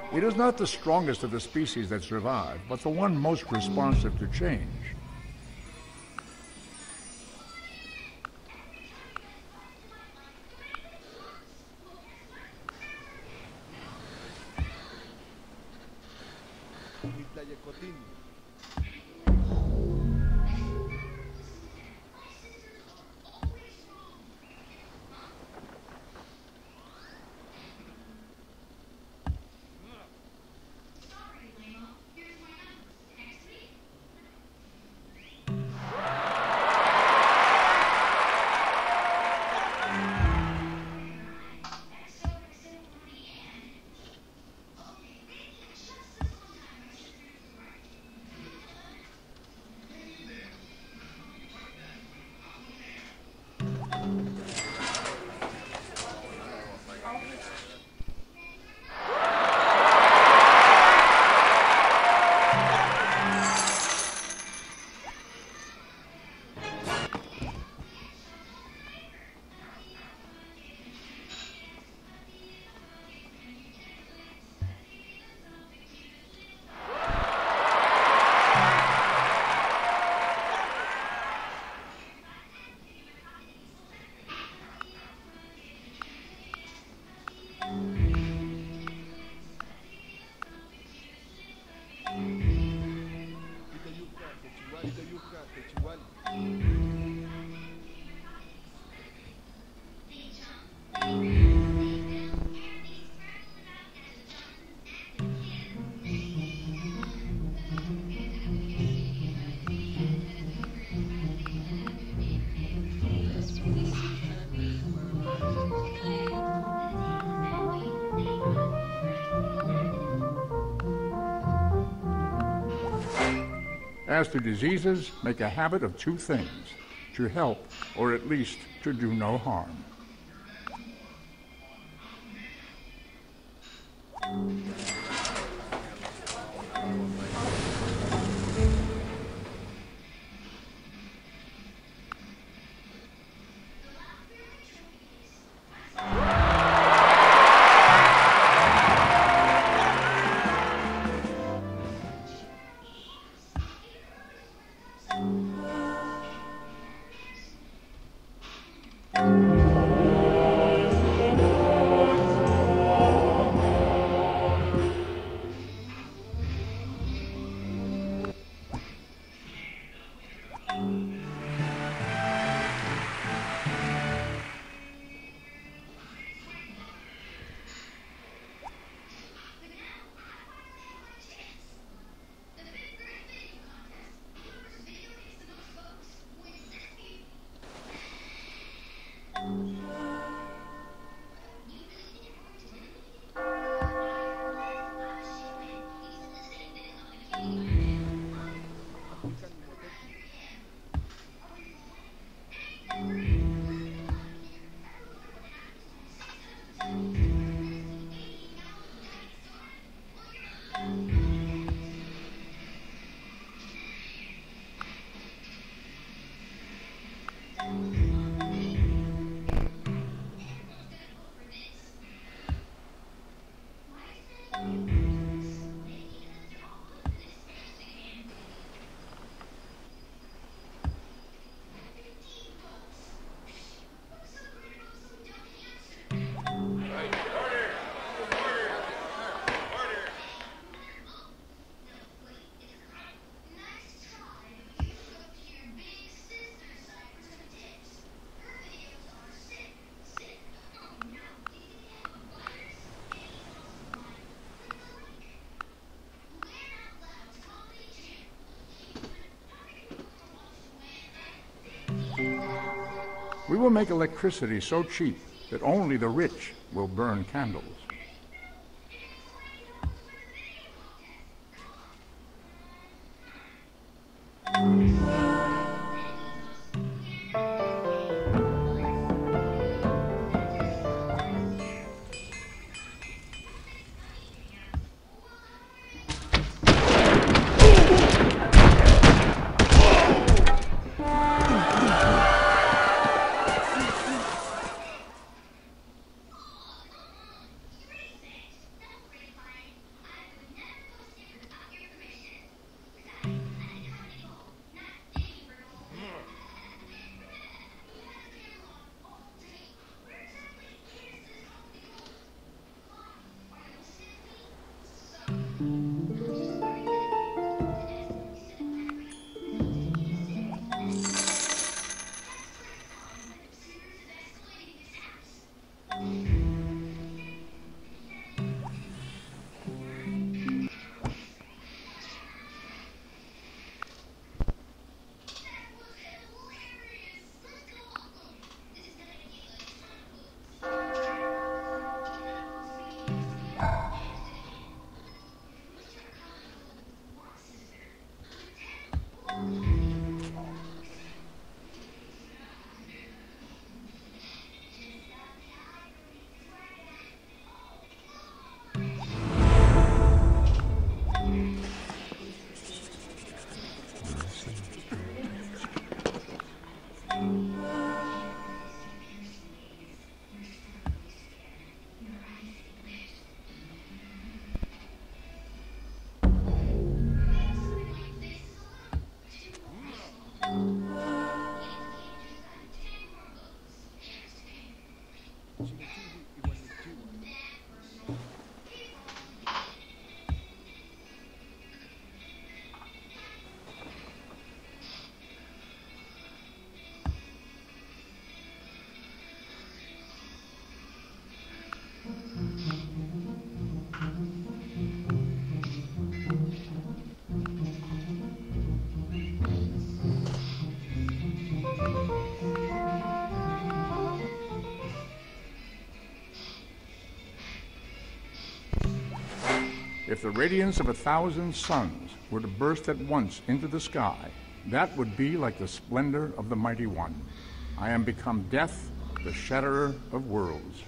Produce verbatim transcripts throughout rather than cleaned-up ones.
It is not the strongest of the species that survive, but the one most responsive to change. As to diseases, make a habit of two things: to help, or at least to do no harm. We will make electricity so cheap that only the rich will burn candles. If the radiance of a thousand suns were to burst at once into the sky, that would be like the splendor of the Mighty One. I am become death, the shatterer of worlds.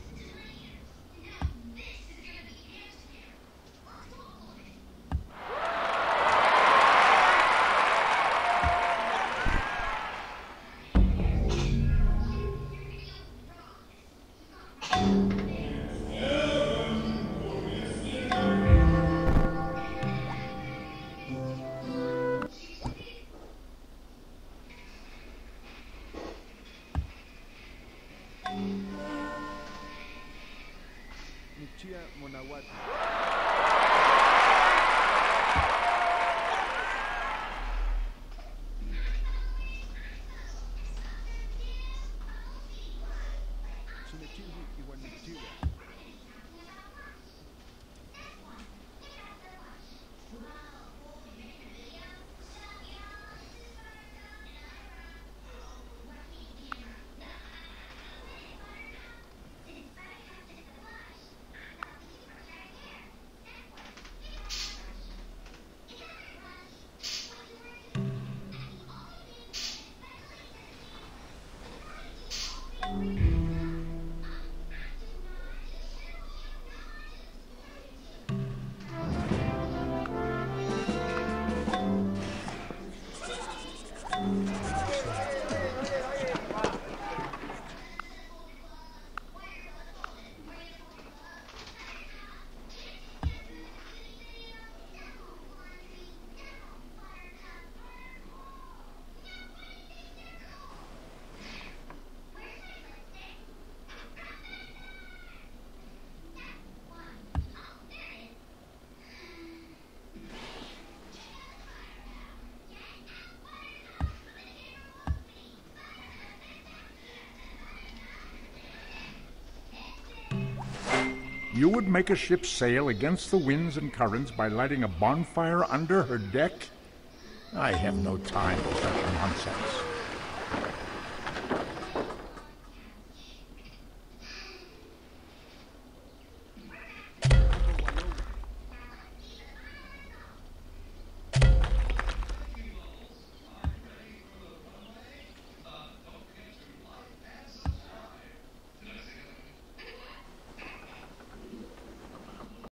You would make a ship sail against the winds and currents by lighting a bonfire under her deck? I have no time for such nonsense.